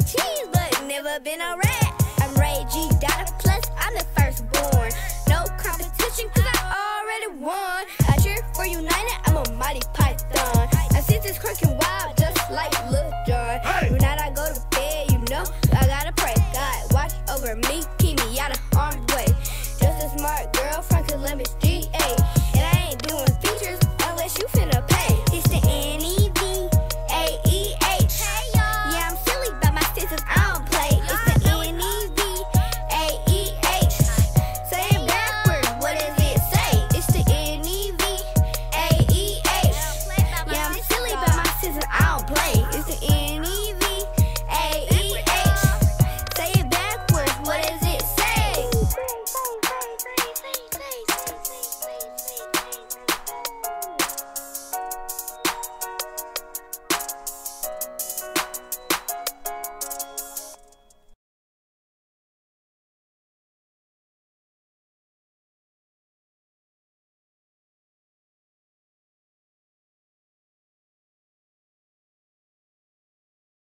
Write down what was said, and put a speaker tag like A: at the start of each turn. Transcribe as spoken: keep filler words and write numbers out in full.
A: cheese, but never been a rat. I'm Ray G, Dada Plus, I'm the firstborn. No competition, cause I already won. I cheer for United, I'm a mighty python. I see this cracking wild, just like Lil Jon. Hey. When I go to bed, you know, I gotta pray. God, watch over me.